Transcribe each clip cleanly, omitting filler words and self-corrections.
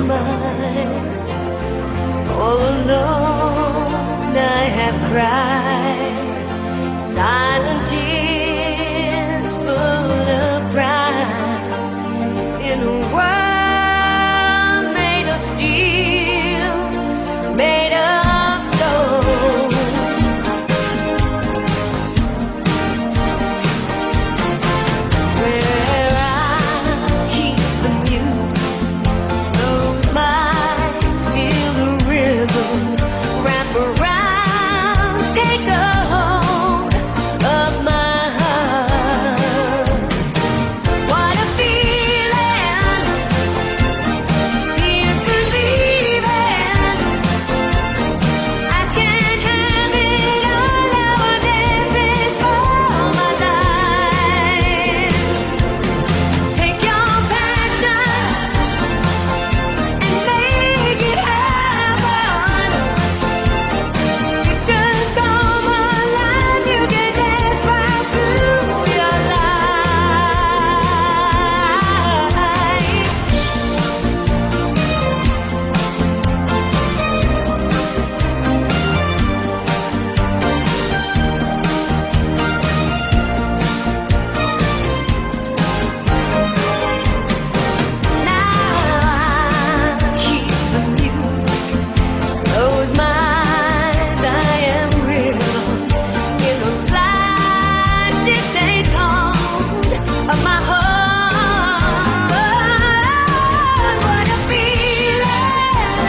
mine. All alone I have cried, silent tears full of pride, in a world made of steel, made of stone. Where I keep the music, those mice feel the rhythm, wrap around, take a hold of my heart. What a feeling is believing. I can't have it all, now I'm dancing for my life. Take your passion and make it happen. You just come alive, you can dance right through your Now I keep the music, close my eyes, I am real. In a flash it takes hold of my heart. What a feeling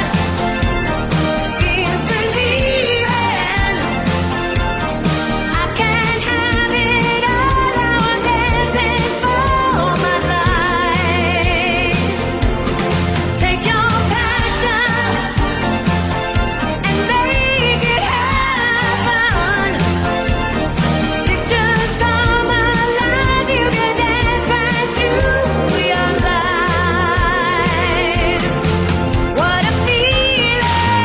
is believing. I can't have it all, now I'm dancing for my life. Take your passion and make it happen. You just come alive, you can dance right through your life. What a feeling.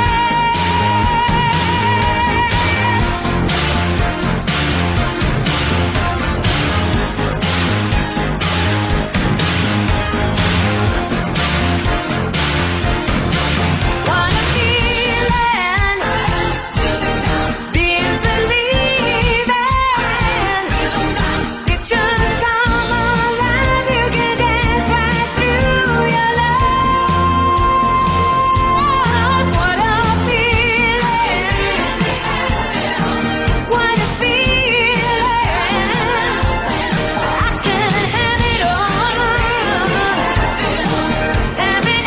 What a feeling is believing. You just come alive, you can dance right through your life. What a feeling. What a feeling. I can have it all. Have it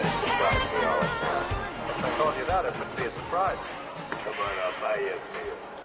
I told you that, it wouldn't be a surprise. Come on, I'll buy you a beer.